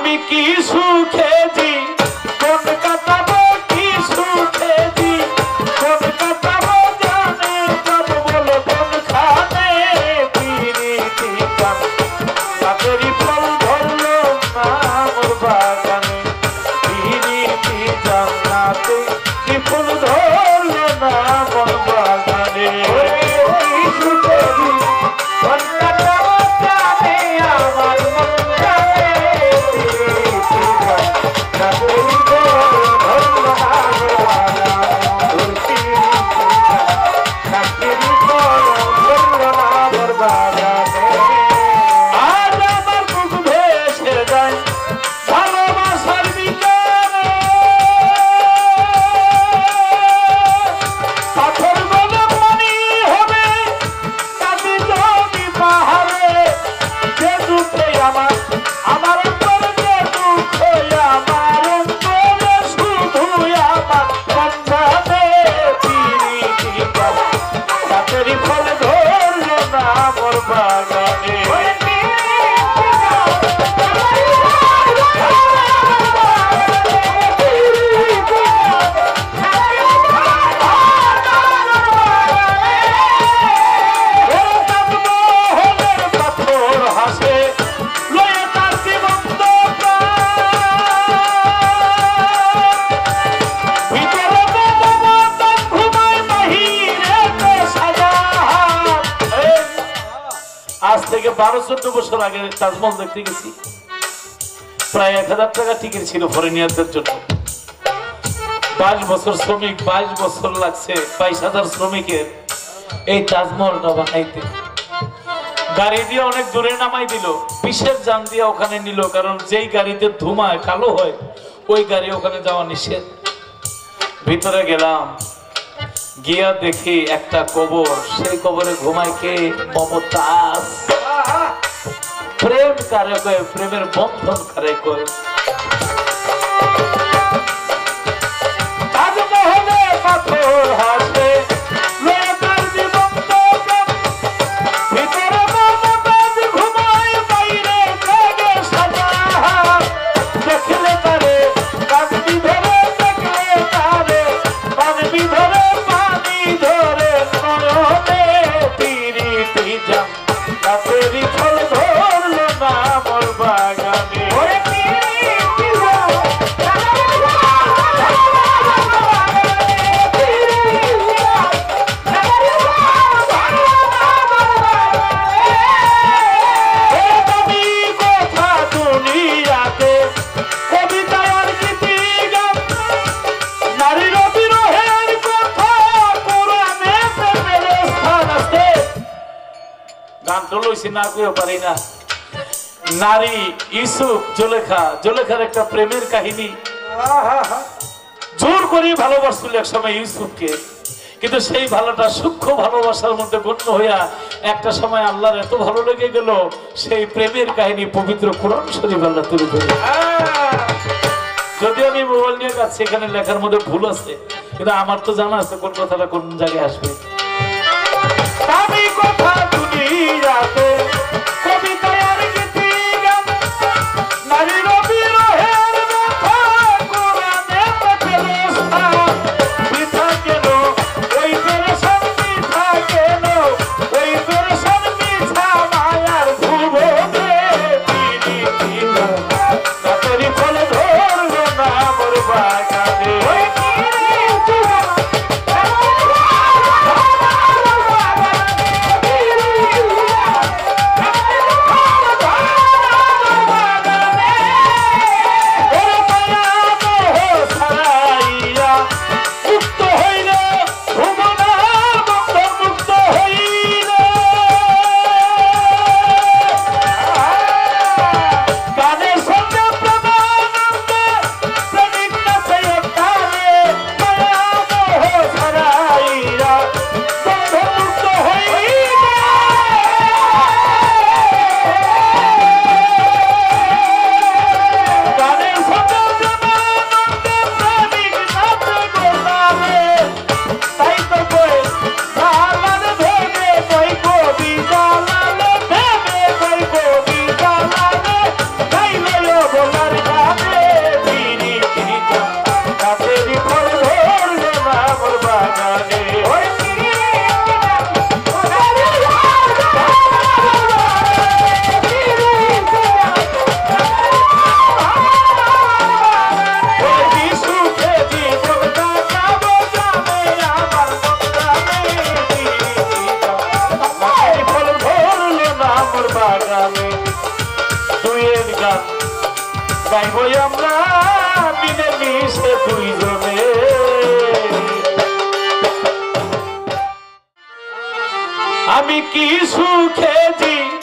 আমি কি সুখেছি কোন কাটাবো কি সুখেছি কোন কাটাবো জানে সব বলো কোন খানে পিরিতি কাম কাতেরি ফল ধরলো না মোর বাগানে পিরিতি জান্নাতে কি ফুল ধরলো না মোর বাগানে কি সুখেছি কোন কাটাবো জানে আমার মন জানে आज থেকে 12-14 বছর আগে তাজমহল দেখতে গেছি প্রায় 1000 টাকা টিকিট ছিল ফরেনিয়ারদের জন্য 22 বছর শ্রমিক 22 বছর লাগছে 22000 শ্রমিকের এই তাজমহলটা বানাইতে গাড়ি দিয়ে অনেক দূরে নামাই দিল বিশেষ যান দিয়ে ওখানে নিল কারণ যেই গাড়িতে ধুমায় কালো হয় ওই গাড়ি ওখানে যাওয়া নিষেধ ভিতরে গেলাম গিয়া দেখি একটা কবর সেই কবরে ঘুমায় কে মমতাজ প্রেম কারে কয় প্রেমের বন্ধন কারে কয় তাজমহলে পাথর হাসে লোকার জীবন্ত ভিতরে মমতাজ ঘুমায় বাইরে জাগে সাজা দেখলে তারে কাঁদবি ধরে দেখলে তারে কাঁদবি ধরে तेरी फल धरलो ना मोर बागाने नारी ইউসুফ জুলেখার একটা প্রেমের কাহিনী জোর করে ভালোবাসছিল এক সময় ইউসুফকে কিন্তু সেই ভালোটা সূক্ষ্ম ভালোবাসার মধ্যে গণ্য হইয়া একটা সময় আল্লাহর এত ভালো লেগে গেল সেই প্রেমের কাহিনী পবিত্র কোরআন শরীফ আল্লাহ তুলে ধরে যদি আমি মোবাইল নিয়ে যাচ্ছি এখানে লেখার মধ্যে ভুল আছে কিন্তু আমার তো জানা আছে কোন কথাটা কোন জায়গায় আসবে আমি কথা দুনিয়াতে কবিতার গীতি গান নারীর বিরহের কথা কোরআনে ফেরেশতা বিথা কেন ওই পেরেশান বিথা কেন ওই পেরেশান বিথা মায়ার ভুবনে পিরিতি তাতেরি ফল ধরলো না মোর বাগানে দুইয়ের গান গাইবই আমরা মিলে মিশে দুইজনে। আমি কি সুখে